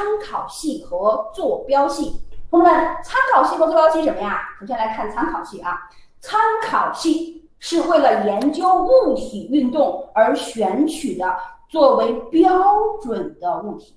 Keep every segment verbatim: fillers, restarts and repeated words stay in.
参考系和坐标系。同学们，参考系和坐标系什么呀？首先来看参考系啊，参考系是为了研究物体运动而选取的作为标准的物体。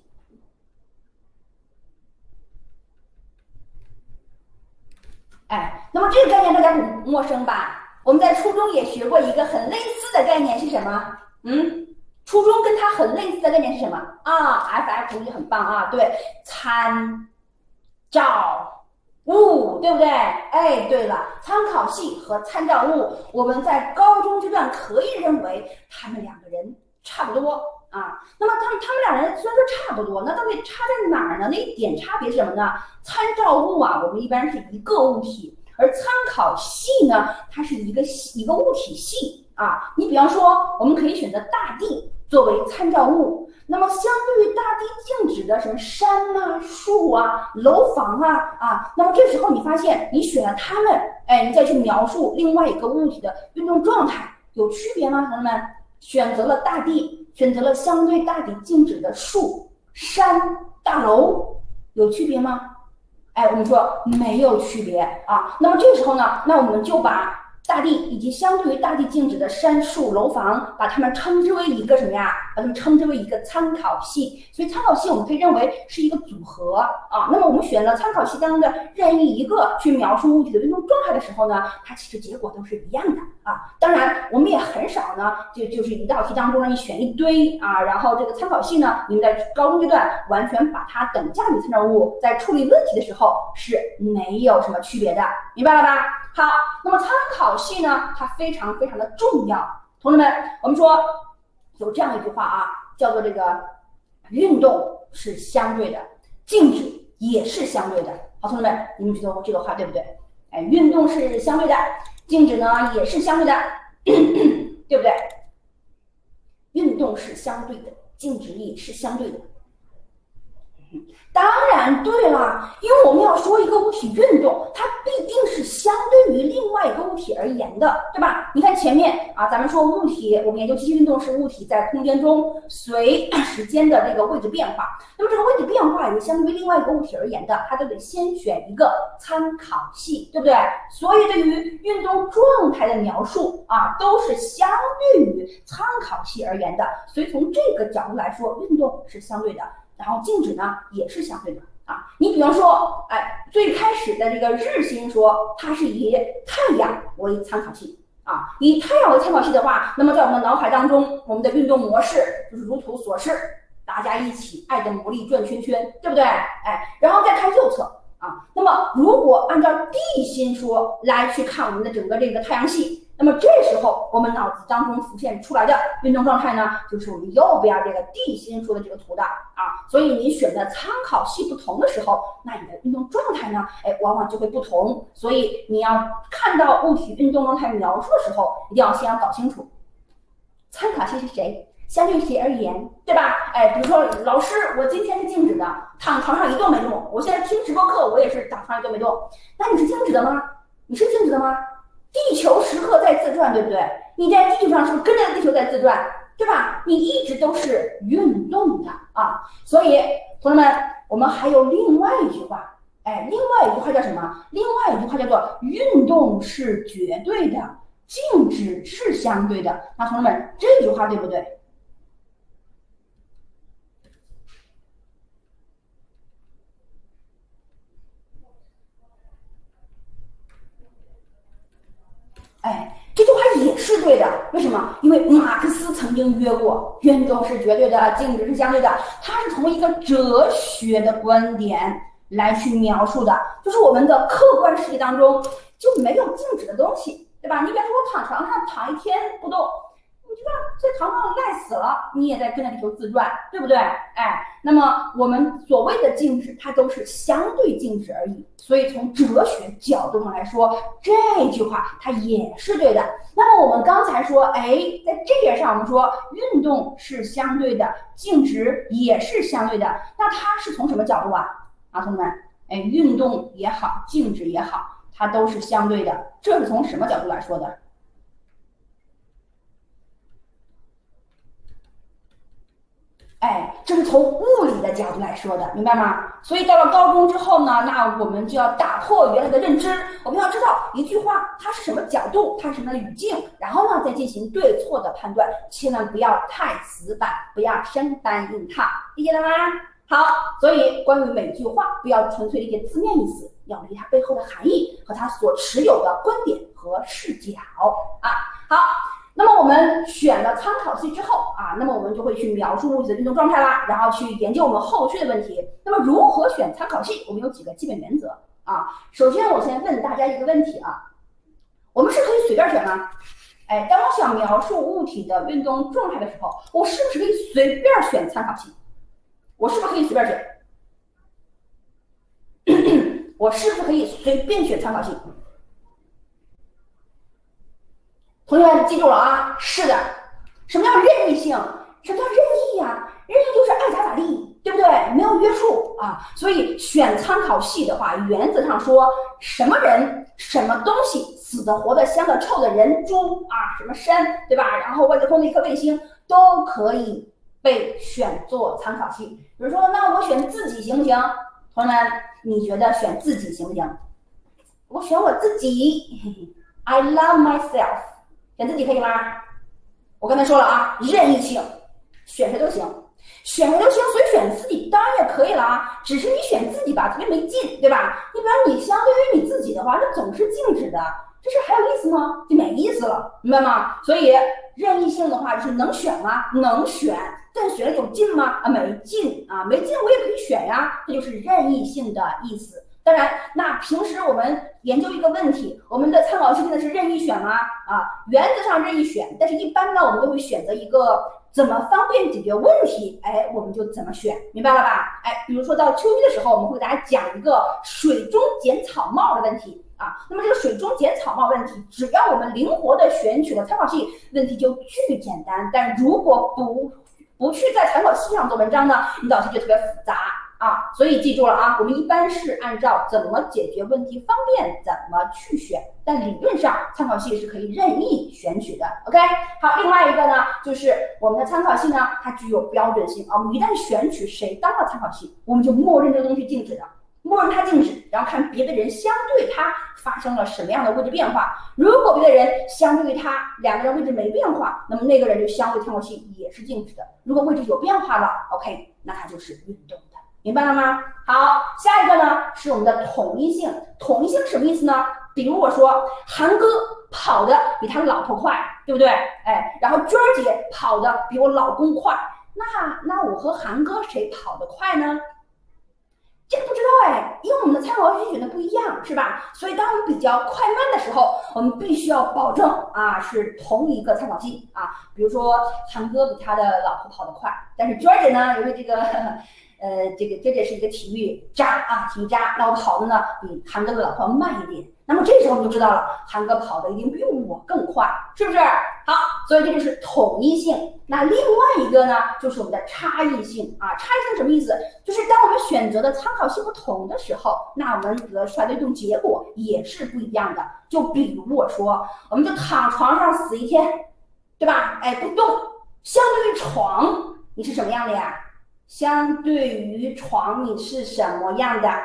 哎，那么这个概念大家不陌生吧？我们在初中也学过一个很类似的概念是什么？嗯，初中跟它很类似的概念是什么啊 ？F F 同学很棒啊，对，参照物，对不对？哎，对了，参考系和参照物，我们在高中阶段可以认为他们两个人差不多啊。那么他们他们两人虽然说差不多，那到底差在哪儿呢？那一点差别是什么呢？参照物啊，我们一般是一个物体。而参考系呢，它是一个一个物体系啊。你比方说，我们可以选择大地作为参照物。那么，相对于大地静止的什么山啊、树啊、楼房啊啊，那么这时候你发现你选了它们，哎，你再去描述另外一个物体的运动状态，有区别吗？同志们，选择了大地，选择了相对大地静止的树、山、大楼，有区别吗？哎，我们说没有区别啊。那么这时候呢，那我们就把大地以及相对于大地静止的山树、楼房，把它们称之为一个什么呀？把它们称之为一个参考系。所以参考系我们可以认为是一个组合啊。那么我们选了参考系当中的任意一个去描述物体的运动状态的时候呢，它其实结果都是一样的啊。当然，我们也很少呢，就就是一道题当中让你选一堆啊，然后这个参考系呢，你们在高中阶段完全把它等价于参照物，在处理问题的时候是没有什么区别的，明白了吧？好，那么参考系呢，它非常非常的重要。同志们，我们说有这样一句话啊，叫做这个运动是相对的，静止也是相对的。好，同志们，你们觉得这个话对不对？哎，运动是相对的，静止呢也是相对的，对不对？运动是相对的，静止也是相对的。当然对了，因为我们要说一个物体运动，它必定是相对于另外一个物体而言的，对吧？你看前面啊，咱们说物体，我们研究机器运动是物体在空间中随时间的这个位置变化，那么这个位置变化也相对于另外一个物体而言的，它都得先选一个参考系，对不对？所以对于运动状态的描述啊，都是相对于参考系而言的，所以从这个角度来说，运动是相对的。然后静止呢也是相对的啊。你比方说，哎，最开始的这个日心说，它是以太阳为参考系啊。以太阳为参考系的话，那么在我们的脑海当中，我们的运动模式就是如图所示，大家一起爱的魔力转圈圈，对不对？哎，然后再看右侧啊。那么如果按照地心说来去看我们的整个这个太阳系。那么这时候，我们脑子当中浮现出来的运动状态呢，就是我们右边这个地心说的这个图的啊。所以你选的参考系不同的时候，那你的运动状态呢，哎，往往就会不同。所以你要看到物体运动状态描述的时候，一定要先要搞清楚，参考系是谁，相对于谁而言，对吧？哎，比如说老师，我今天是静止的，躺床上一动没动。我现在听直播课，我也是躺床上一动没动。那你是静止的吗？你是静止的吗？地球时刻在自转，对不对？你在地球上是不是跟着地球在自转，对吧？你一直都是运动的啊。所以，同志们，我们还有另外一句话，哎，另外一句话叫什么？另外一句话叫做运动是绝对的，静止是相对的。那同志们，这句话对不对？哎，这句话也是对的，为什么？因为马克思曾经约过，运动是绝对的，静止是相对的。他是从一个哲学的观点来去描述的，就是我们的客观世界当中就没有静止的东西，对吧？你比方说我躺床上躺一天不动，你这个在床上赖死了，你也在跟着地球自转，对不对？哎，那么我们所谓的静止，它都是相对静止而已。所以从哲学角度上来说，这句话它也是对的。那么我们刚才说，哎，在这页上我们说运动是相对的，静止也是相对的。那它是从什么角度啊？啊，同学们，哎，运动也好，静止也好，它都是相对的。这是从什么角度来说的？ 哎，这是从物理的角度来说的，明白吗？所以到了高中之后呢，那我们就要打破原来的认知，我们要知道一句话它是什么角度，它是什么语境，然后呢再进行对错的判断，千万不要太死板，不要生搬硬套，理解了吗？好，所以关于每句话，不要纯粹理解字面意思，要理解它背后的含义和它所持有的观点和视角啊。好。那么我们选了参考系之后啊，那么我们就会去描述物体的运动状态啦，然后去研究我们后续的问题。那么如何选参考系？我们有几个基本原则啊。首先，我先问大家一个问题啊，我们是可以随便选吗？哎，当我想描述物体的运动状态的时候，我是不是可以随便选参考系？我是不是可以随便选？我是不是可以随便选参考系？同学们记住了啊，是的。什么叫任意性？什么叫任意呀、啊？任意就是爱咋咋地，对不对？没有约束啊。所以选参考系的话，原则上说，什么人、什么东西，死的、活的、香的、臭的，人、猪啊，什么山，对吧？然后外太空的一颗卫星，都可以被选做参考系。比如说，那我选自己行不行？同学们，你觉得选自己行不行？我选我自己 ，I love myself。选自己可以吗？我刚才说了啊，任意性，选谁都行，选谁都行，所以选自己当然也可以了啊。只是你选自己吧，特别没劲，对吧？你比方你相对于你自己的话，这总是静止的，这事还有意思吗？就没意思了，明白吗？所以任意性的话，就是能选吗？能选，但选了有劲吗？啊，没劲啊，没劲我也可以选呀，这就是任意性的意思。当然，那平时我们研究一个问题，我们的参考系真的是任意选吗？啊，原则上任意选，但是一般呢，我们都会选择一个怎么方便解决问题，哎，我们就怎么选，明白了吧？哎，比如说到秋衣的时候，我们会给大家讲一个水中剪草帽的问题啊。那么这个水中剪草帽问题，只要我们灵活的选取了参考系，问题就巨简单。但如果不不去在参考系上做文章呢，引导题就特别复杂。啊，所以记住了啊，我们一般是按照怎么解决问题方便怎么去选，但理论上参考系是可以任意选取的。OK， 好，另外一个呢，就是我们的参考系呢，它具有标准性啊。我们一旦选取谁当了参考系，我们就默认这个东西静止的，默认它静止，然后看别的人相对它发生了什么样的位置变化。如果别的人相对于它两个人位置没变化，那么那个人就相对参考系也是静止的。如果位置有变化了 ，OK， 那它就是运动的。明白了吗？好，下一个呢是我们的统一性。统一性什么意思呢？比如我说韩哥跑的比他老婆快，对不对？哎，然后娟儿姐跑的比我老公快，那那我和韩哥谁跑得快呢？这个不知道哎，因为我们的参考系选的不一样，是吧？所以当我们比较快慢的时候，我们必须要保证啊是同一个参考系啊。比如说韩哥比他的老婆跑得快，但是娟儿姐呢，因为这个。呃，这个这也是一个体育渣啊，体育渣。那我跑的呢比韩哥的老婆慢一点，那么这时候我们就知道了，韩哥跑的一定比我更快，是不是？好，所以这就是统一性。那另外一个呢，就是我们的差异性啊。差异性什么意思？就是当我们选择的参考系不同的时候，那我们得出来的运动结果也是不一样的。就比如我说，我们就躺床上死一天，对吧？哎，不动，相对于床，你是什么样的呀？相对于床，你是什么样的？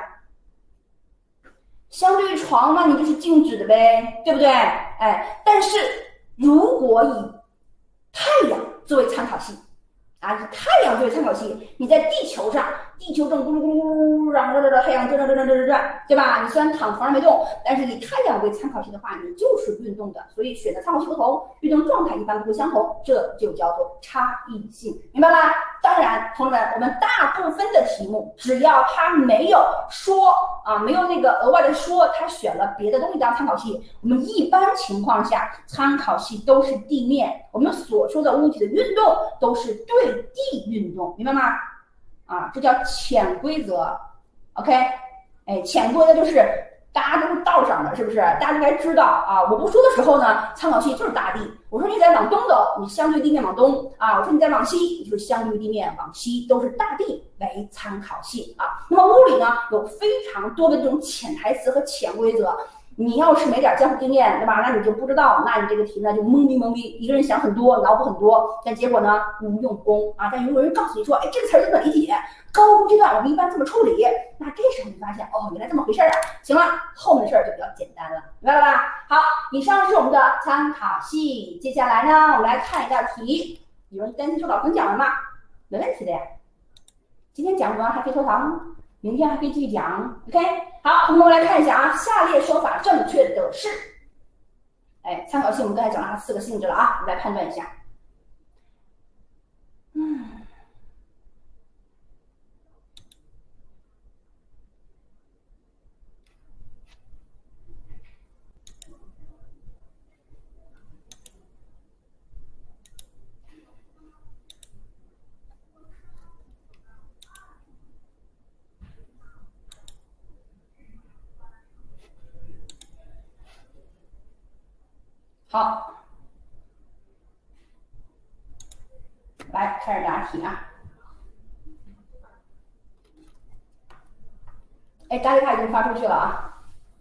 相对于床，那你就是静止的呗，对不对？哎，但是如果以太阳作为参考系啊，以太阳作为参考系，你在地球上，地球正咕噜咕噜咕噜，然后这太阳转转转转转转，对吧？你虽然躺床上没动，但是以太阳为参考系的话，你就是运动的。所以选的参考系不同，运动状态一般不会相同，这就叫做差异性，明白吗？当然，同学们，我们大部分的题目，只要他没有说啊，没有那个额外的说他选了别的东西当参考系，我们一般情况下参考系都是地面，我们所说的物体的运动都是对地运动，明白吗？啊，这叫潜规则 ，OK， 哎，潜规则就是大家都是道上的，是不是？大家应该知道啊。我不说的时候呢，参考系就是大地。我说你在往东走，你相对地面往东啊。我说你在往西，你就是相对地面往西，都是大地为参考系啊。那么物理呢，有非常多的这种潜台词和潜规则。 你要是没点江湖经验，对吧？那你就不知道，那你这个题呢就懵逼懵逼，一个人想很多，脑补很多，但结果呢无用功啊。但如果有人告诉你说，哎，这个词儿怎么理解？高中阶段我们一般这么处理，那这时候你发现，哦，原来这么回事啊。行了，后面的事儿就比较简单了，明白了吧？好，以上是我们的参考系。接下来呢，我们来看一道题。有人担心说老师讲完吗？没问题的呀。今天讲完还可以收藏，明天还可以继续讲。OK， 好，我们来看一下啊，下列说法正确的是，哎，参考系我们刚才讲了它四个性质了啊，我们来判断一下。嗯。好，来开始答题啊。哎，答题卡已经发出去了啊。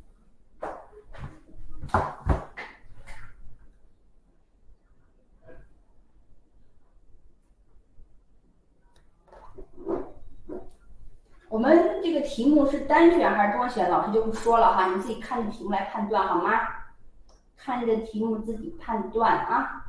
我们这个题目是单选还是多选，老师就不说了哈，你自己看着题目来判断好吗？看着题目自己判断啊。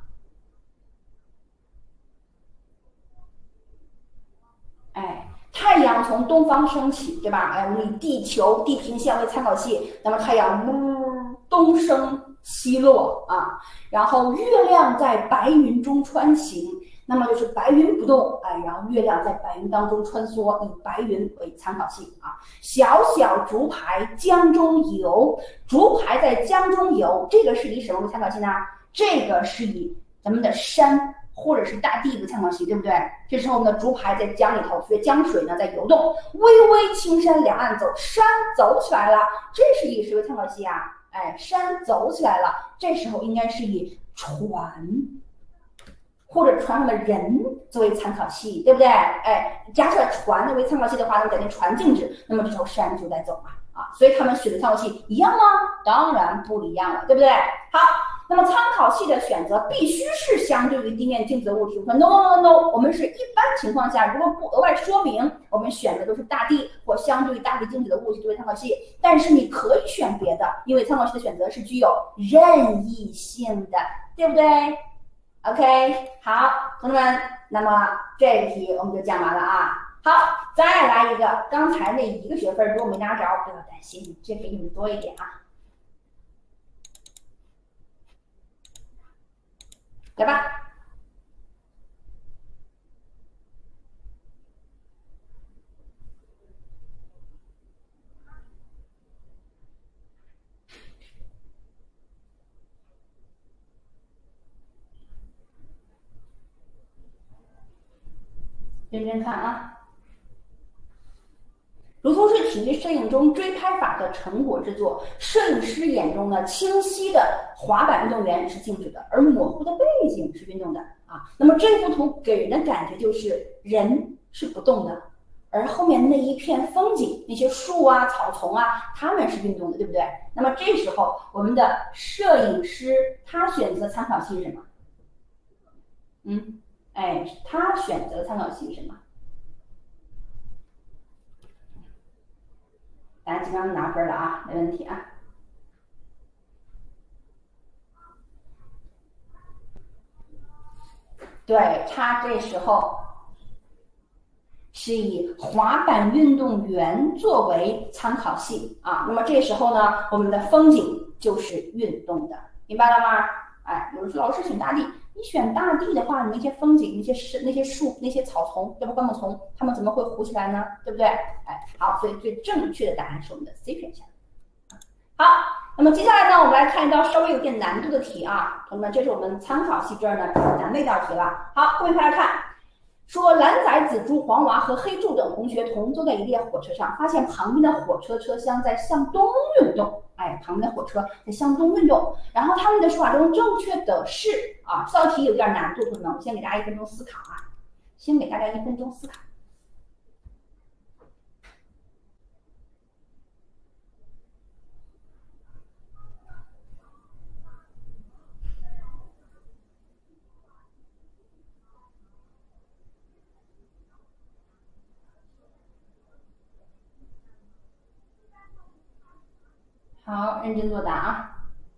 哎，太阳从东方升起，对吧？哎，我们以地球地平线为参考系，那么太阳呜东升西落啊，然后月亮在白云中穿行。那么就是白云不动，哎，然后月亮在白云当中穿梭，以白云为参考系啊。小小竹排江中游，竹排在江中游，这个是以什么为参考系呢？这个是以咱们的山或者是大地为参考系，对不对？这时候我们的竹排在江里头，所以江水呢在游动，巍巍青山两岸走，山走起来了，这是以谁为参考系啊？哎，山走起来了，这时候应该是以船。或者船上的人作为参考系，对不对？哎，假设船为参考系的话，那么在那船静止，那么这时候山就在走嘛，啊，所以他们选的参考系一样吗？当然不一样了，对不对？好，那么参考系的选择必须是相对于地面静止的物体。我说 no no no no， 我们是一般情况下，如果不额外说明，我们选的都是大地或相对于大地静止的物体作为参考系。但是你可以选别的，因为参考系的选择是具有任意性的，对不对？OK， 好，同志们，那么这个题我们就讲完了啊。好，再来一个，刚才那一个学分如果没拿着，不要担心，这个你们多一点啊。来吧。认真看啊。如同是体育摄影中追拍法的成果制作，摄影师眼中呢，清晰的滑板运动员是静止的，而模糊的背景是运动的啊。那么这幅图给人的感觉就是人是不动的，而后面那一片风景，那些树啊、草丛啊，他们是运动的，对不对？那么这时候我们的摄影师他选择参考系是什么？嗯，哎，他选择参考系是什么？大家基本上拿分了啊，没问题啊。对，他这时候是以滑板运动员作为参考系啊。那么这时候呢，我们的风景就是运动的，明白了吗？哎，有人说老师选大地，你选大地的话，你那些风景、那些是那些树、那些草丛，要不灌木丛，它们怎么会糊起来呢？对不对？哎，好，所以最正确的答案是我们的 C 选项。好，那么接下来呢，我们来看一道稍微有点难度的题啊，同学们，这是我们参考系这儿呢比较难的一道题了。好，各位快来看，说蓝仔、紫珠、黄娃和黑柱等同学同坐在一列火车上，发现旁边的火车车厢在向东运动，哎，旁边的火车在向东运动，然后他们的说法中正确的是啊，这道题有点难度，同学们，我先给大家一分钟思考啊，先给大家一分钟思考。 好，认真作答啊。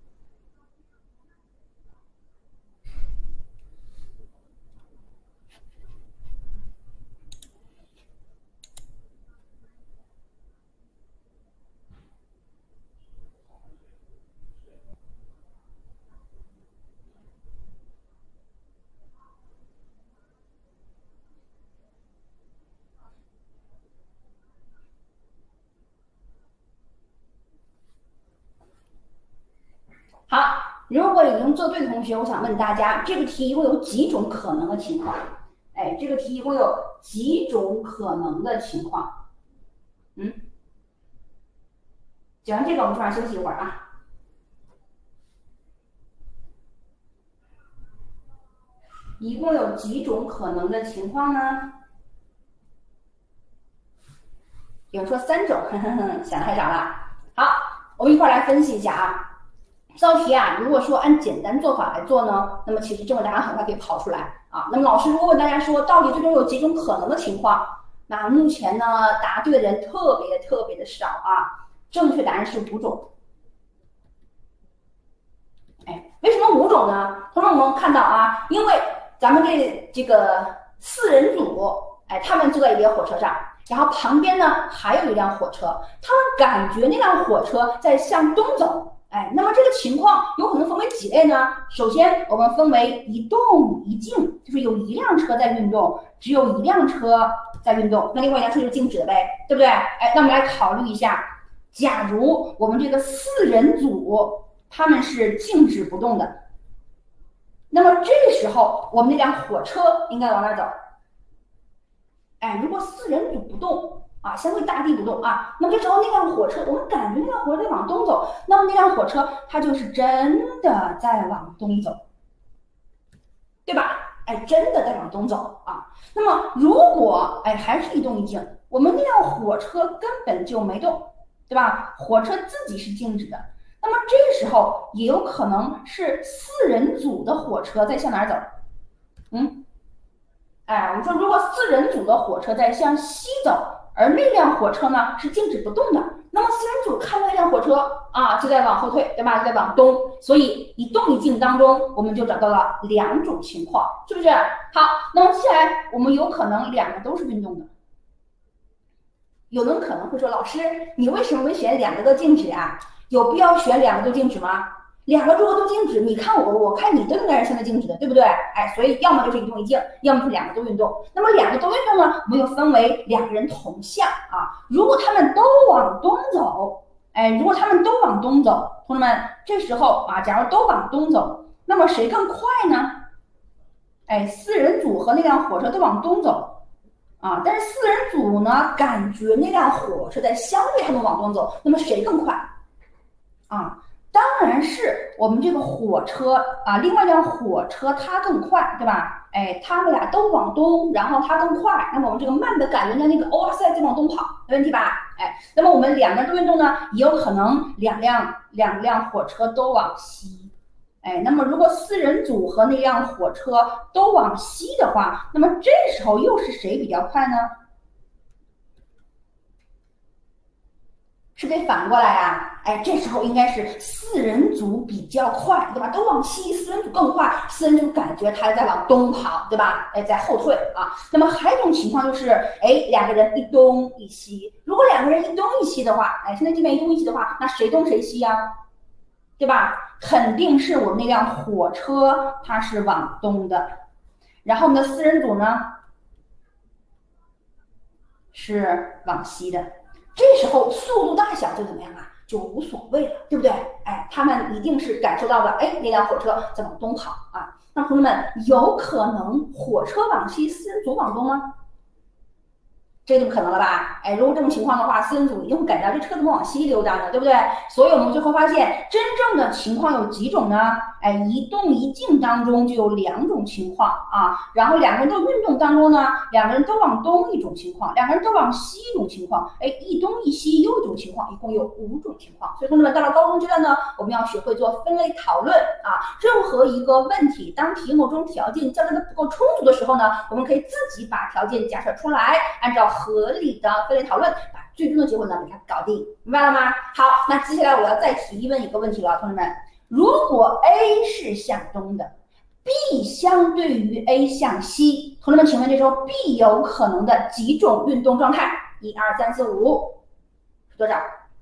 好，如果已经做对的同学，我想问大家，这个题一共有几种可能的情况？哎，这个题一共有几种可能的情况？嗯，讲完这个，我们突然休息一会儿啊。一共有几种可能的情况呢？有人说三种，呵呵呵，想的太少了。好，我们一块来分析一下啊。这道题啊，如果说按简单做法来做呢，那么其实正确答案很快可以跑出来啊。那么老师如果问大家说，到底最终有几种可能的情况？那目前呢，答对的人特别特别的少啊。正确答案是五种。哎，为什么五种呢？同学们我们看到啊，因为咱们这这个四人组，哎，他们坐在一列火车上，然后旁边呢还有一辆火车，他们感觉那辆火车在向东走。哎，那么这个情况有可能分为几类呢？首先，我们分为一动一静，就是有一辆车在运动，只有一辆车在运动，那另外一辆车就是静止的呗，对不对？哎，那我们来考虑一下，假如我们这个四人组他们是静止不动的，那么这个时候我们那辆火车应该往哪走？哎，如果四人组不动。啊，相对大地不动啊，那么这时候那辆火车，我们感觉那辆火车在往东走，那么那辆火车它就是真的在往东走，对吧？哎，真的在往东走啊。那么如果哎还是一动一静，我们那辆火车根本就没动，对吧？火车自己是静止的，那么这个时候也有可能是四人组的火车在向哪儿走？嗯，哎，我们说如果四人组的火车在向西走。而那辆火车呢是静止不动的，那么四人组看到那辆火车啊就在往后退，对吧？就在往东，所以一动一静当中，我们就找到了两种情况，是不是？好，那么接下来我们有可能两个都是运动的。有人可能会说，老师，你为什么没选两个都静止啊？有必要选两个都静止吗？两个如果都静止，你看我，我看你都应该是现在静止的，对不对？哎，所以要么就是一动一静，要么是两个都运动。那么两个都运动呢，我们又分为两个人同向啊。如果他们都往东走，哎，如果他们都往东走，同志们，这时候啊，假如都往东走，那么谁更快呢？哎，四人组和那辆火车都往东走啊，但是四人组呢，感觉那辆火车在相对他们往东走，那么谁更快？啊？当然是我们这个火车啊，另外一辆火车它更快，对吧？哎，他们俩都往东，然后它更快，那么我们这个慢的感觉呢，那个哇塞在往东跑，没问题吧？哎，那么我们两个人都运动呢，也有可能两辆两辆火车都往西。哎，那么如果四人组和那辆火车都往西的话，那么这时候又是谁比较快呢？是不是反过来啊？哎，这时候应该是四人组比较快，对吧？都往西，四人组更快，四人组感觉他在往东跑，对吧？哎，在后退啊。那么还有一种情况就是，哎，两个人一东一西。如果两个人一东一西的话，哎，现在这边一东一西的话，那谁东谁西呀？对吧？肯定是我们那辆火车它是往东的，然后我们的四人组呢是往西的。这时候速度大小就怎么样啊？就无所谓了，对不对？哎，他们一定是感受到的，哎，那辆火车在往东跑啊。那同志们，有可能火车往西，四人组往东吗？这就不可能了吧？哎，如果这种情况的话，四人组一定会感到这车怎么往西溜达呢，对不对？所以我们最后发现，真正的情况有几种呢？哎，一动一静当中就有两种情况啊，然后两个人都运动当中呢，两个人都往东一种情况，两个人都往西一种情况，哎，一东一西又一种情况，一共有五种情况。所以同志们，到了高中阶段呢，我们要学会做分类讨论啊，任何一个问题，当题目中条件交代的不够充足的时候呢，我们可以自己把条件假设出来，按照合理的分类讨论把最终的结果呢给它搞定，明白了吗？好，那接下来我要再提问一个问题了，同学们，如果 A 是向东的 ，B 相对于 A 向西，同学们，请问这时候 B 有可能的几种运动状态？一二三四五，是多少？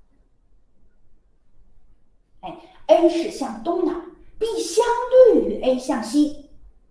哎 ，A 是向东的 ，B 相对于 A 向西。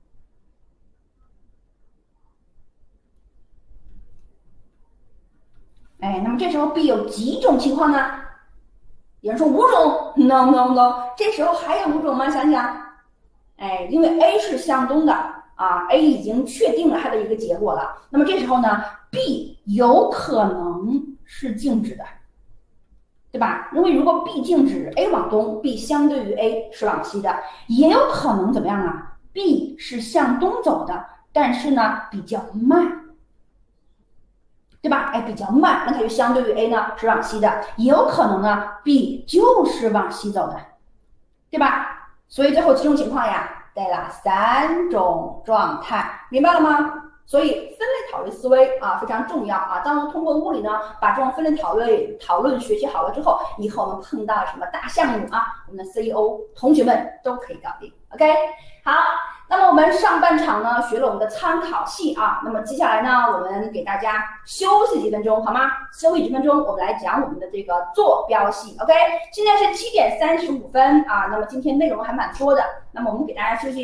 哎，那么这时候 B 有几种情况呢？有人说五种 ，no no no， 这时候还有五种吗？想想，哎，因为 A 是向东的啊 ，A 已经确定了它的一个结果了。那么这时候呢 ，B 有可能是静止的，对吧？因为如果 B 静止 ，A 往东 ，B 相对于 A 是往西的，也有可能怎么样啊 ？B 是向东走的，但是呢比较慢。对吧？哎，比较慢，那它就相对于 A 呢是往西的，也有可能呢 B 就是往西走的，对吧？所以最后几种情况呀，带了三种状态，明白了吗？所以分类讨论思维啊非常重要啊。当通过物理呢把这种分类讨论讨论学习好了之后，以后我们碰到什么大项目啊，我们的 C E O 同学们都可以搞定。OK， 好。那么我们上半场呢学了我们的参考系啊，那么接下来呢我们给大家休息几分钟好吗？休息几分钟，我们来讲我们的这个坐标系。OK， 现在是七点三十五分啊，那么今天内容还蛮多的，那么我们给大家休息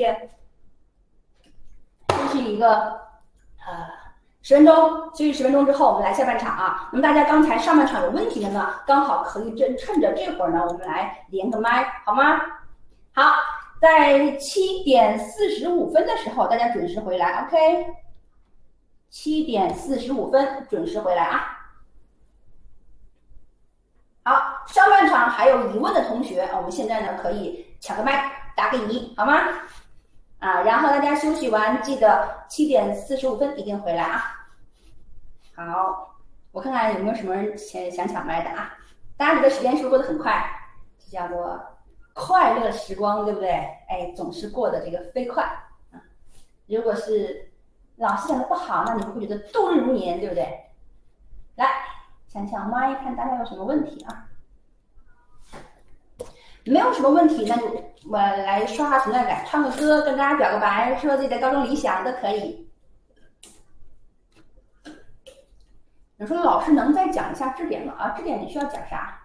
休息一个呃十分钟，休息十分钟之后我们来下半场啊。那么大家刚才上半场有问题的呢，刚好可以趁趁着这会儿呢，我们来连个麦好吗？好。在七点四十五分的时候，大家准时回来 ，OK？ 七点四十五分准时回来啊！好，上半场还有疑问的同学，我们现在呢可以抢个麦答个疑，好吗？啊，然后大家休息完记得七点四十五分一定回来啊！好，我看看有没有什么人想想抢麦的啊？大家觉得时间是不是过得很快？这叫做快乐时光，对不对？哎，总是过得这个飞快啊。如果是老师讲的不好，那你会觉得度日如年，对不对？来，抢抢麦，看大家有什么问题啊？没有什么问题，那就我来刷刷存在感，唱个歌，跟大家表个白，说自己的高中理想都可以。你说老师能再讲一下质点吗？啊，质点你需要讲啥？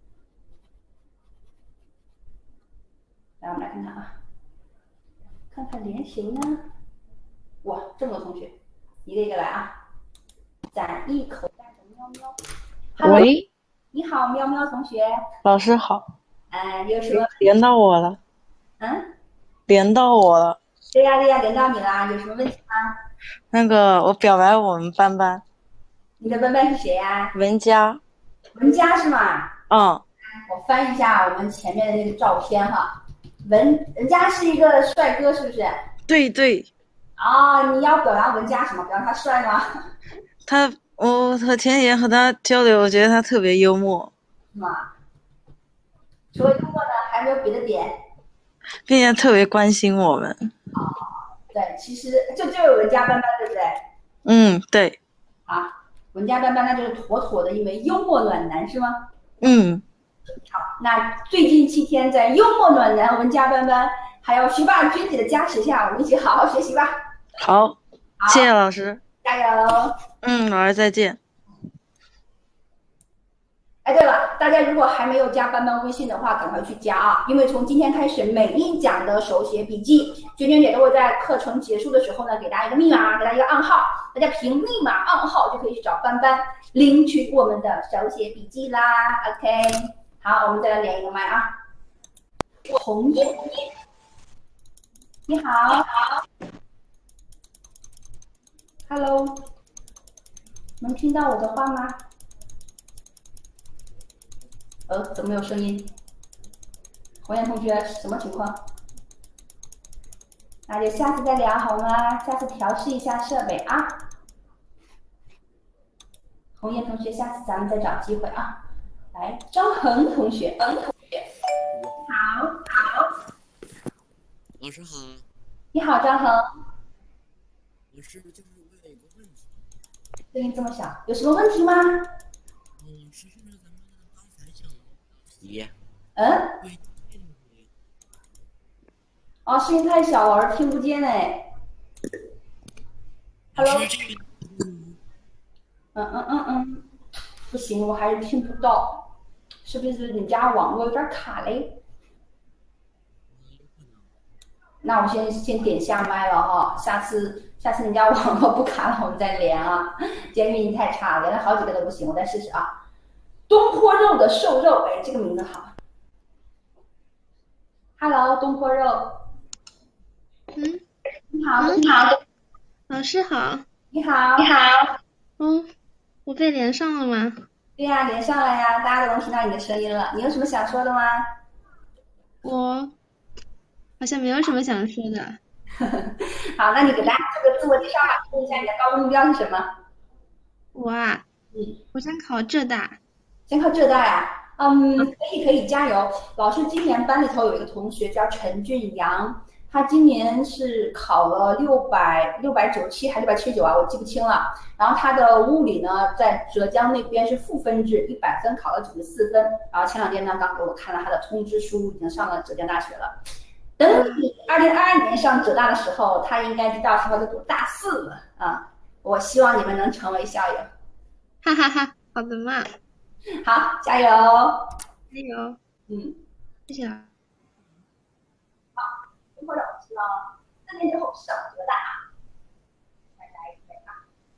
来，我们来看看啊，看看连谁呢？哇，这么多同学，一个一个来啊！攒一口袋的喵喵。 喂， 你好，喵喵同学。 老师好。 哎，有什么？ 连到我了。 嗯， 连到我了。 对呀对呀，连到你啦，有什么问题吗？ 那个，我表白我们班班。 你的班班是谁呀？ 文佳。 文佳是吗？ 嗯。 我翻一下我们前面的那个照片哈。文文佳是一个帅哥，是不是？ 对对。 啊，你要表扬文佳什么？表扬他帅吗？ 他，我我前几天和他交流，我觉得他特别幽默。 是吗？除了幽默呢，还有没有别的点？ 并且特别关心我们。 哦，对，其实就就是文佳班班，对不对？ 嗯，对。 啊，文佳班班那就是妥妥的一枚幽默暖男，是吗？ 嗯。 好，那最近七天在幽默暖男文佳班班还有学霸娟姐的加持下，我们一起好好学习吧。 好， 好， 谢谢老师。 加油。 嗯，老师再见。 哎，对了，大家如果还没有加班班微信的话，赶快去加啊！因为从今天开始，每一讲的手写笔记，娟娟姐都会在课程结束的时候呢，给大家一个密码，给大家一个暗号，大家凭密码暗号就可以去找班班领取我们的手写笔记啦。OK， 好，我们再来连一个麦啊。红叶，你好 ，Hello， 能听到我的话吗？呃，怎么没有声音？红颜同学，什么情况？那就下次再聊好吗？下次调试一下设备啊。红颜同学，下次咱们再找机会啊。来，张恒同学，恒同学，好，好。 老师好。 你好，张恒。 老师就是问了一个问题。 声音这么小，有什么问题吗？ 嗯， 师顺着咱们刚才讲的题， 嗯？ 对， 哦，声音太小，老师听不见哎。 老 Hello。 师这个， 嗯嗯嗯嗯，不行，我还是听不到，是不是你家网络有点卡嘞？那我先先点下麦了哈，下次下次人家网络不卡了，我们再连啊。今天运气太差了，连了好几个都不行，我再试试啊。东坡肉的瘦肉，哎，这个名字好。Hello， 东坡肉。 嗯， 你好， 嗯你好， 老师好。 你好，你好。 嗯，我被连上了吗？ 对呀、连上了呀，大家都能听到你的声音了。你有什么想说的吗？ 我好像没有什么想说的。 好，那你给大家做个自我介绍吧，说一下你的高中目标是什么？ 我啊， 嗯， 我想考浙大。 先考浙大呀。嗯，可以可以，加油！老师今年班里头有一个同学叫陈俊阳，他今年是考了六百六百九十七还是六百七十九啊？我记不清了。然后他的物理呢，在浙江那边是负分制，一百分考了九十四分。然后前两天呢，刚给我看了他的通知书，已经上了浙江大学了。等你二零二二年上浙大的时候，他应该到时候就读大四了啊！我希望你们能成为校友。 哈哈哈，好的嘛。 好，加油！ 加油。 嗯， 谢谢老师。 或者我希望四年之后上浙大。大家一起啊！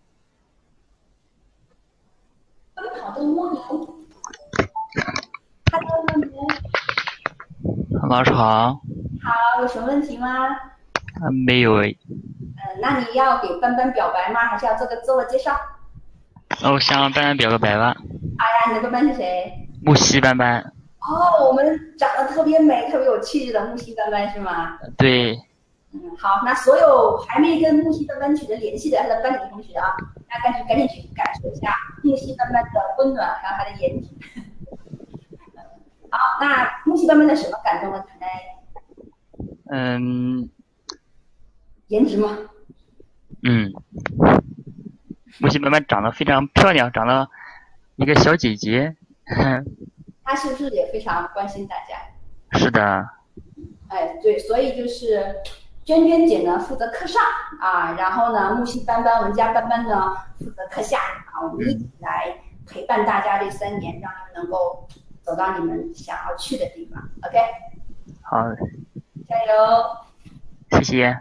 奔跑的蜗牛 ，Hello， 蜗牛。 老师好。 好，有什么问题吗？ 啊，没有诶。 嗯，那你要给班班表白吗？还是要做个自我介绍？ 我向班班表个白吧。 好呀，你的班班是谁？ 木西班班。 哦，我们长得特别美、特别有气质的木西班班是吗？ 对。 嗯，好，那所有还没跟木西班班取得联系的他的班里同学啊，大家赶紧赶紧去感受一下木西班班的温暖，还有他的颜值。好，那木西班班的什么感动了你呢？ 嗯。 颜值吗？ 嗯。木西班班长得非常漂亮，长得一个小姐姐。 她是不是也非常关心大家？ 是的。 哎，对，所以就是娟娟姐呢负责课上啊，然后呢木西班班、文家班班呢负责课下啊，我们一起来陪伴大家这三年，让你们能够走到你们想要去的地方。OK。 好。 加油！ 谢谢。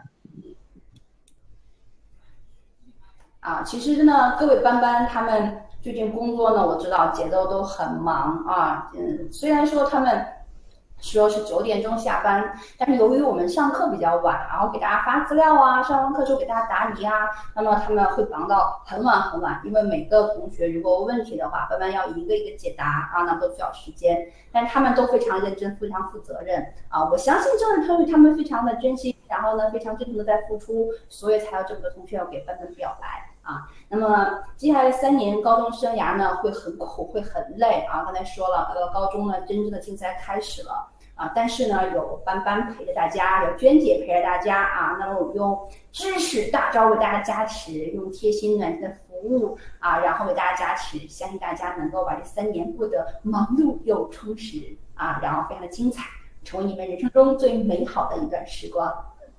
啊，其实呢，各位班班他们最近工作呢，我知道节奏都很忙啊。嗯，虽然说他们说是九点钟下班，但是由于我们上课比较晚，然后给大家发资料啊，上完课之后给大家答疑啊，那么他们会忙到很晚很晚。因为每个同学如果有问题的话，班班要一个一个解答啊，那都需要时间。但是他们都非常认真，非常负责任啊。我相信正是他们他们非常的珍惜，然后呢非常真诚的在付出，所以才有这么多同学要给班班表白。啊，那么接下来三年高中生涯呢，会很苦，会很累啊。刚才说了，到了高中呢，真正的竞赛开始了啊。但是呢，有班班陪着大家，有娟姐陪着大家啊。那么我们用知识大招为大家加持，用贴心暖心的服务啊，然后为大家加持，相信大家能够把这三年过得忙碌又充实啊，然后非常的精彩，成为你们人生中最美好的一段时光。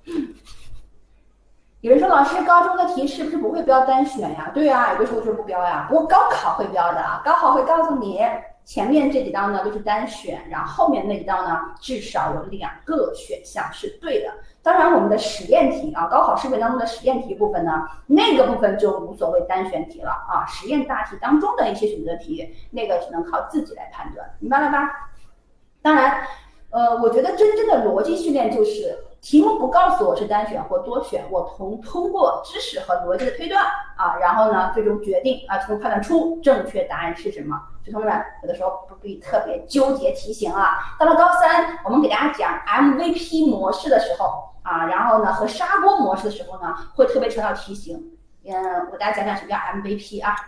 有人说老师，高中的题是不是不会标单选呀？对呀，有的时候就是不标呀。不过高考会标的啊，高考会告诉你前面这几道呢都是单选，然后后面那几道呢至少有两个选项是对的。当然，我们的实验题啊，高考试本当中的实验题部分呢，那个部分就无所谓单选题了啊。实验大题当中的一些选择题，那个只能靠自己来判断，明白了吧？当然，呃，我觉得真正的逻辑训练就是。题目不告诉我是单选或多选，我通通过知识和逻辑的推断啊，然后呢，最终决定啊，最终判断出正确答案是什么。所以同学们有的时候不必特别纠结题型啊。到了高三，我们给大家讲 M V P 模式的时候啊，然后呢和砂锅模式的时候呢，会特别强调题型。嗯，我给大家讲讲什么叫 M V P 啊。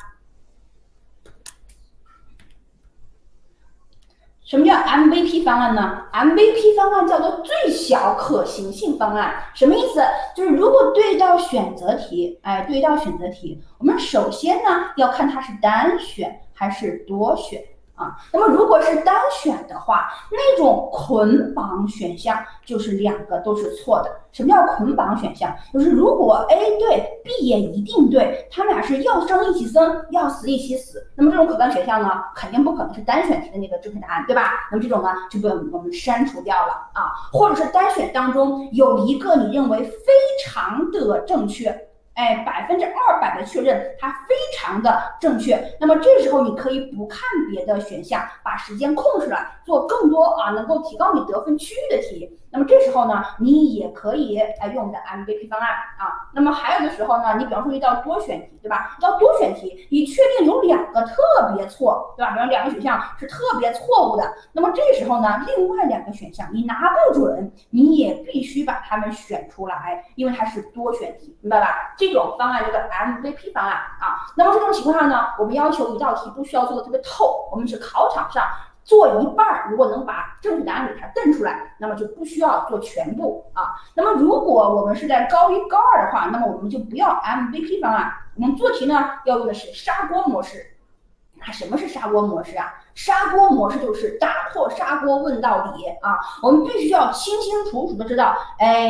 什么叫 M V P 方案呢 ？M V P 方案叫做最小可行性方案，什么意思？就是如果对一道选择题，哎，对一道选择题，我们首先呢要看它是单选还是多选啊？那么如果是单选的话，那种捆绑选项就是两个都是错的。什么叫捆绑选项？就是如果 A 对 B 也一定对，他们俩是要生一起生，要死一起死，那么这种捆绑选项呢，肯定不可能是单选题的那个正确答案，对吧？那么这种呢就被我们删除掉了啊。或者是单选当中有一个你认为非常的正确。哎，百分之二百的确认它非常的正确，那么这时候你可以不看别的选项，把时间空出来，做更多啊能够提高你得分区域的题。那么这时候呢，你也可以哎用我们的 M V P 方案啊。那么还有的时候呢，你比方说一道多选题，对吧？一道多选题，你确定有两个特别错，对吧？比方两个选项是特别错误的，那么这时候呢，另外两个选项你拿不准，你也必须把它们选出来，因为它是多选题，明白吧？这种方案叫做 M V P 方案啊。那么这种情况下呢，我们要求一道题不需要做的特别透，我们是考场上做一半，如果能把正确答案给它瞪出来，那么就不需要做全部啊。那么如果我们是在高一高二的话，那么我们就不要 M V P 方案，我们做题呢要用的是砂锅模式。那什么是砂锅模式啊？砂锅模式就是打破砂锅问到底啊！我们必须要清清楚楚的知道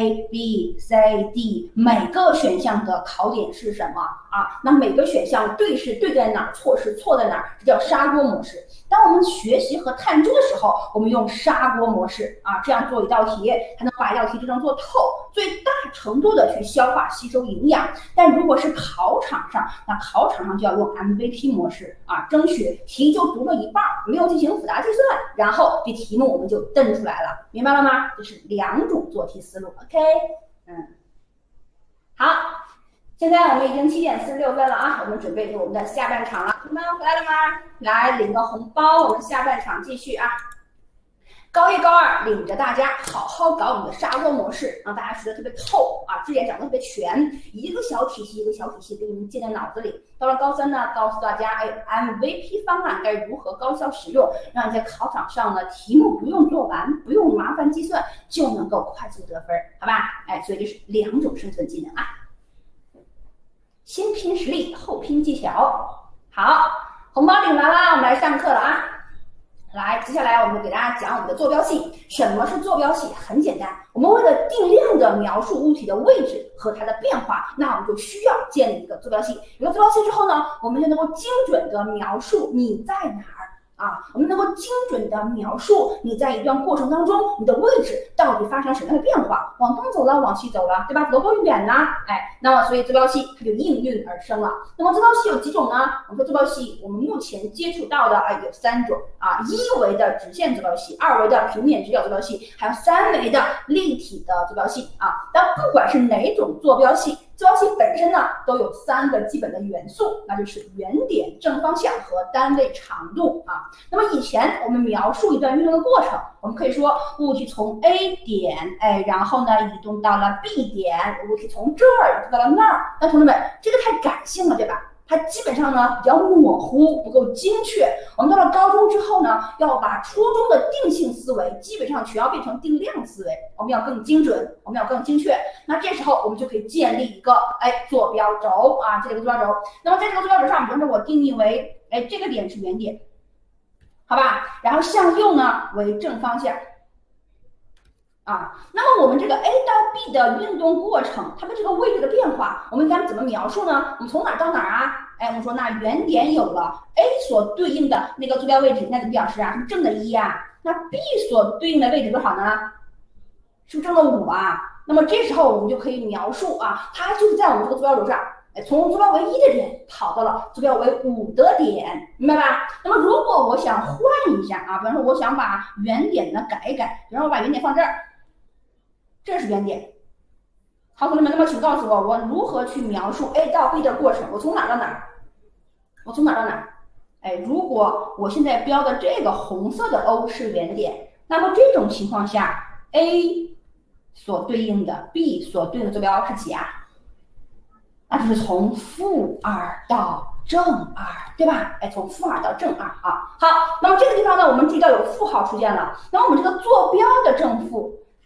A、B、C、D 每个选项的考点是什么啊？那每个选项对是对在哪儿，错是错在哪儿，这叫砂锅模式。当我们学习和探究的时候，我们用砂锅模式啊，这样做一道题，才能把一道题真正做透，最大程度的去消化吸收营养。但如果是考场上，那考场上就要用 M V P 模式啊，争取题就读了一半，没有进行复杂计算，然后这题目我们就瞪出来了，明白了吗？这是两种做题思路 ，OK， 嗯，好，现在我们已经七点四十六分了啊，我们准备进入我们的下半场了，你们回来了吗？来领个红包，我们下半场继续啊。高一高二领着大家好好搞我们的砂锅模式，让大家学得特别透啊，知识点讲得特别全，一个小体系一个小体系给你们记在脑子里。到了高三呢，告诉大家哎 M V P 方案该如何高效使用，让你在考场上呢题目不用做完，不用麻烦计算就能够快速得分，好吧？哎，所以这是两种生存技能啊，先拼实力，后拼技巧。好，红包领完了，我们来上课了啊。来，接下来我们给大家讲我们的坐标系。什么是坐标系？很简单，我们为了定量的描述物体的位置和它的变化，那我们就需要建立一个坐标系。有了坐标系之后呢，我们就能够精准的描述你在哪儿。啊，我们能够精准的描述你在一段过程当中，你的位置到底发生什么样的变化，往东走了，往西走了，对吧？走多远呢？哎，那么所以坐标系它就应运而生了。那么坐标系有几种呢？我们说坐标系，我们目前接触到的啊有三种啊，一维的直线坐标系，二维的平面直角坐标系，还有三维的立体的坐标系啊。但不管是哪种坐标系，坐标系本身呢都有三个基本的元素，那就是原点、正方向和单位长度啊。那么以前我们描述一段运动的过程，我们可以说物体从 A 点，哎，然后呢移动到了 B 点，物体从这儿移动到了那儿。那同志们，这个太感性了，对吧？它基本上呢比较模糊，不够精确。我们到了高中之后呢，要把初中的定性思维基本上全要变成定量思维，我们要更精准，我们要更精确。那这时候我们就可以建立一个哎坐标轴啊，这个坐标轴。那么在这个坐标轴上，比方说我定义为哎这个点是原点，好吧？然后向右呢为正方向。啊，那么我们这个 A 到 B 的运动过程，它的这个位置的变化，我们应该怎么描述呢？我们从哪儿到哪儿啊？哎，我们说那原点有了 ，A 所对应的那个坐标位置应该怎么表示啊？是正的一啊。那 B 所对应的位置多少呢？是不是正的五啊？那么这时候我们就可以描述啊，它就是在我们这个坐标轴上，哎，从坐标为一的点跑到了坐标为五的点，明白吧？那么如果我想换一下啊，比方说我想把原点呢改一改，比方说我把原点放这儿。这是原点。好，同学们，那么请告诉我，我如何去描述 A 到 B 的过程？我从哪到哪？我从哪到哪？哎，如果我现在标的这个红色的 O 是原点，那么这种情况下 ，A 所对应的 B 所对应的坐标是几啊？那就是从负二到正二，对吧？哎，从负二到正二啊。好，那么这个地方呢，我们注意到有负号出现了，那我们这个坐标的正负。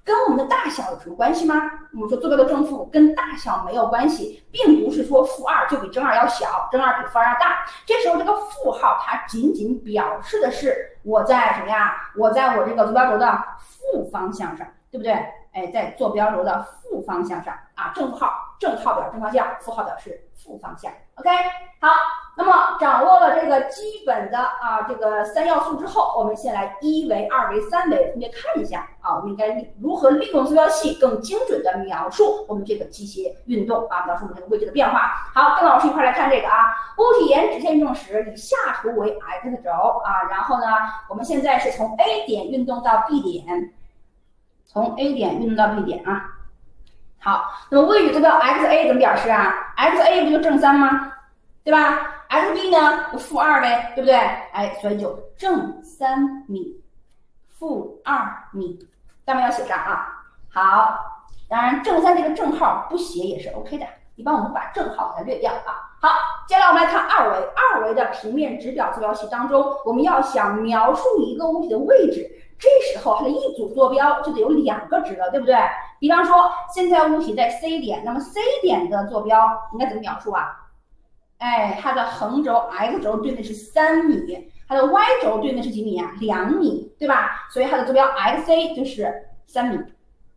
跟我们的大小有什么关系吗？我们说坐标的正负跟大小没有关系，并不是说负二就比正二要小，正二比负二要大。这时候这个负号它仅仅表示的是我在什么呀？我在我这个坐标轴的负方向上，对不对？哎，在坐标轴的负方向上啊，正负号正号表正方向，负号表示负方向。OK， 好，那么掌握了这个基本的啊这个三要素之后，我们先来一维、二维、三维分别看一下啊，我们应该如何利用坐标系更精准的描述我们这个机械运动啊，描述我们这个位置的变化。好，跟老师一块来看这个啊，物体沿直线运动时，以下图为 x 轴啊，然后呢，我们现在是从 A 点运动到 B 点。从 A 点运动到 B 点啊，好，那么位置坐标 x a 怎么表示啊 ？x a 不就正三吗？对吧 ？x b 呢就负二呗，对不对？哎，所以就正三米，负二米，下面要写上啊。好，当然正三这个正号不写也是 OK 的，一般我们把正号给它略掉啊。好，接下来我们来看二维，二维的平面直表坐标系当中，我们要想描述一个物体的位置。这时候它的一组坐标就得有两个值了，对不对？比方说，现在物体在 C 点，那么 C 点的坐标应该怎么描述啊？哎，它的横轴 x 轴对面是三米，它的 y 轴对面是几米啊？两米，对吧？所以它的坐标 xc 就是三米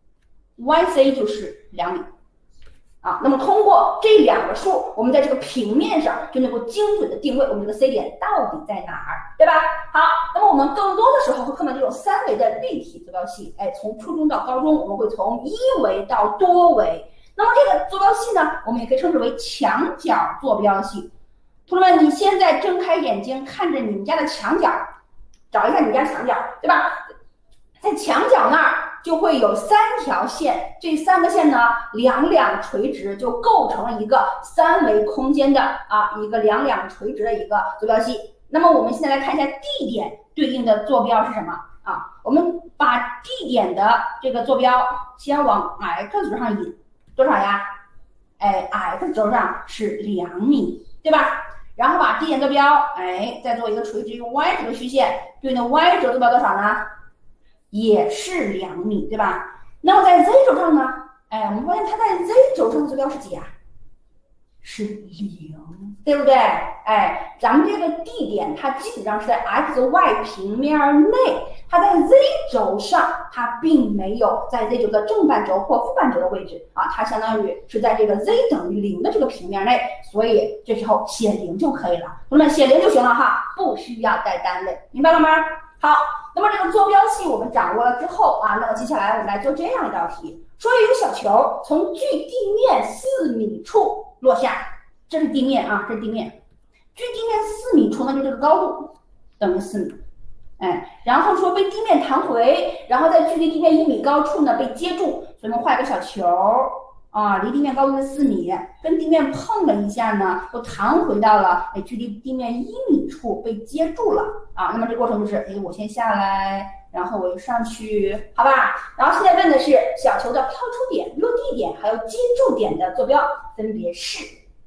，yc 就是两米。啊，那么通过这两个数，我们在这个平面上就能够精准的定位我们这个 C 点到底在哪儿，对吧？好，那么我们更多的时候会看到这种三维的立体坐标系，哎，从初中到高中，我们会从一维到多维。那么这个坐标系呢，我们也可以称之为墙角坐标系。同学们，你现在睁开眼睛看着你们家的墙角，找一下你们家墙角，对吧？在墙角那儿就会有三条线，这三个线呢两两垂直，就构成了一个三维空间的啊一个两两垂直的一个坐标系。那么我们现在来看一下地点对应的坐标是什么啊？我们把地点的这个坐标先往 x 轴上引，多少呀？哎 ，x 轴上是两米，对吧？然后把地点坐标哎再做一个垂直于 y 轴的虚线，对应的 y 轴坐标多少呢？也是两米，对吧？那么在 z 轴上呢？哎，我们发现它在 z 轴上的坐标是几啊？是零，对不对？哎，咱们这个地点它基本上是在 x y 平面内，它在 z 轴上，它并没有在 z 轴的正半轴或负半轴的位置啊，它相当于是在这个 z 等于零的这个平面内，所以这时候写零就可以了。同学们写零就行了哈，不需要带单位，明白了吗？好，那么这个坐标系我们掌握了之后啊，那么接下来我们来做这样一道题，说有一个小球从距地面四米处落下，这是地面啊，这是地面，距地面四米处呢，就这个高度等于四米，哎，然后说被地面弹回，然后在距离地面一米高处呢被接住，所以我们画一个小球啊，离地面高度是四米，跟地面碰了一下呢，又弹回到了哎距离地面一米处被接住了啊。那么这个过程就是，哎，我先下来，然后我又上去，好吧？然后现在问的是小球的抛出点、落地点还有接住点的坐标分别是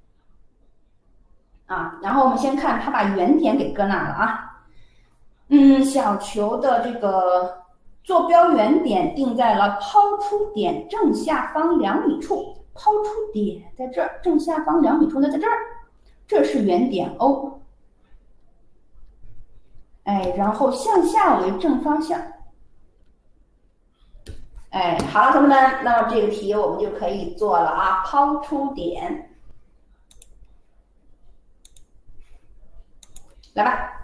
啊。然后我们先看他把原点给搁哪了啊？嗯，小球的这个坐标原点定在了抛出点正下方两米处，抛出点在这儿，正下方两米处呢在这儿，这是原点 O。哎，然后向下为正方向。哎，好了，同学们，那么这个题我们就可以做了啊，抛出点，来吧。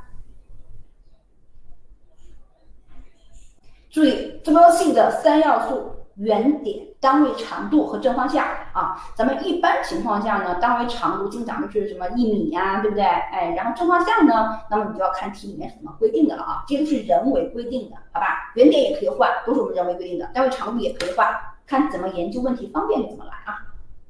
注意坐标系的三要素：原点、单位长度和正方向啊。咱们一般情况下呢，单位长度经常就是什么一米呀、啊，对不对？哎，然后正方向呢，那么你就要看题里面是怎么规定的了啊。这个是人为规定的，好吧？原点也可以换，都是我们人为规定的。单位长度也可以换，看怎么研究问题方便就怎么来啊。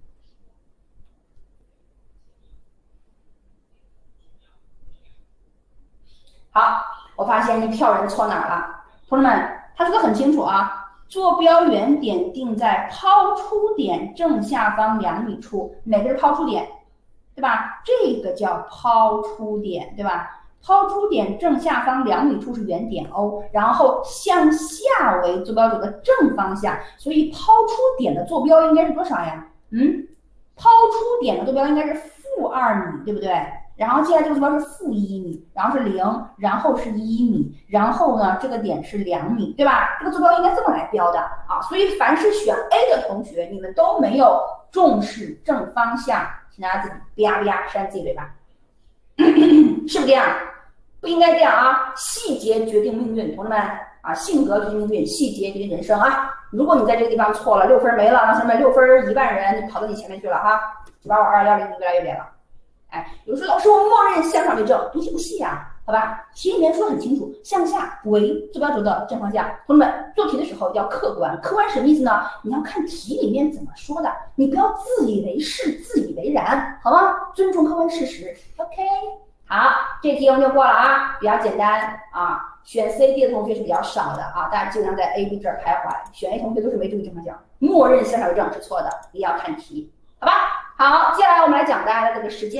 好，我发现一票人错哪儿了，同志们。他说的很清楚啊，坐标原点定在抛出点正下方两米处，哪个是抛出点，对吧？这个叫抛出点，对吧？ 抛出点正下方两米处是原点 O， 然后向下为坐标轴的正方向，所以抛出点的坐标应该是多少呀？嗯，抛出点的坐标应该是负二米，对不对？然后接下来这个坐标是负一米，然后是零，然后是一米，然后呢这个点是两米，对吧？这个坐标应该这么来标的啊。所以凡是选 A 的同学，你们都没有重视正方向，请大家自己吧吧扇自己嘴巴，是不是这样？不应该这样啊！细节决定命运，同志们啊，性格决定命运，细节决定人生啊！如果你在这个地方错了，六分没了，那下面六分一万人就跑到你前面去了哈，九八五二幺零越来越远了。哎，有人说老师，我默认向上为正，读题不细啊，好吧？题里面说很清楚，向下为坐标轴的正方向。同志们做题的时候要客观，客观什么意思呢？你要看题里面怎么说的，你不要自以为是、自以为然，好吗？尊重客观事实。OK， 好，这题我们就过了啊，比较简单啊。选 C、D 的同学是比较少的啊，大家基本上在 A、B 这儿徘徊。选 A 同学都是没注意正方向，默认向上为正是错的，也要看题，好吧？好，接下来我们来讲大家的这个时间。